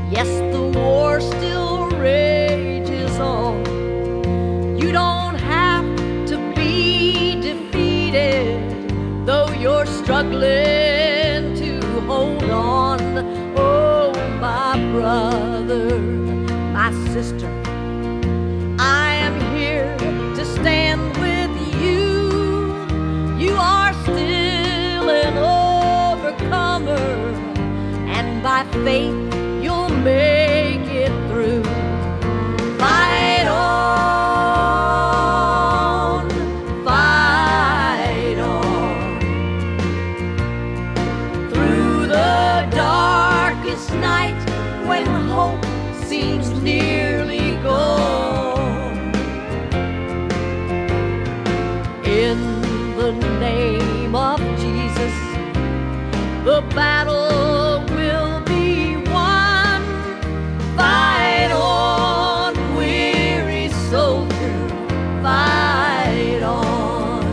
Yes, the war still rages on. You don't have to be defeated, though you're struggling to hold on. Oh, my brother, my sister, I am here to stand with you. You are still an overcomer, and by faith you'll make it through. Fight on, fight on. Through the darkest night, when hope seems nearly gone, in the name of Jesus, the battle will be won. Fight on, weary soldier, fight on.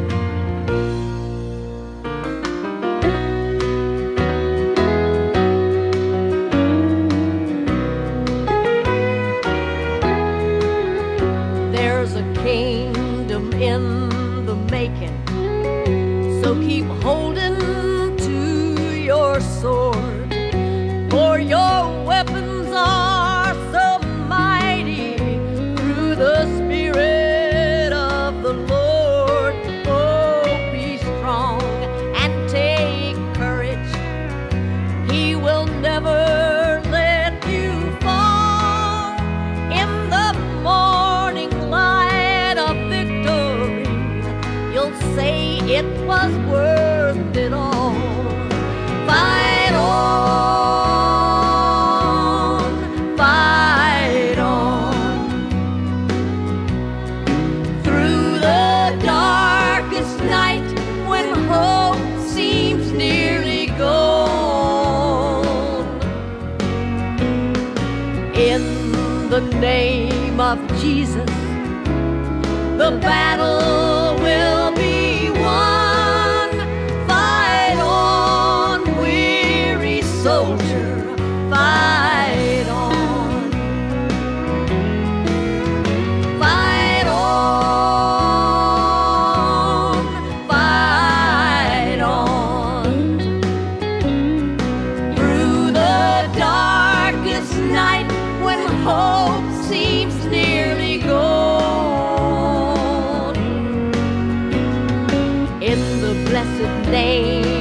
There's a kingdom in the making, so keep holding to your sword, for your weapons are so mighty through the Spirit of the Lord. Oh, be strong and take courage. He will never let you fall. In the morning light of victory, you'll say it was worth it all. Fight on, fight on. Through the darkest night, when hope seems nearly gone, in the name of Jesus, the battle will be won. Fight on, weary soldier, fight on. Fight on, fight on. Through the darkest night, when hope seems nearly gone, in the blessed name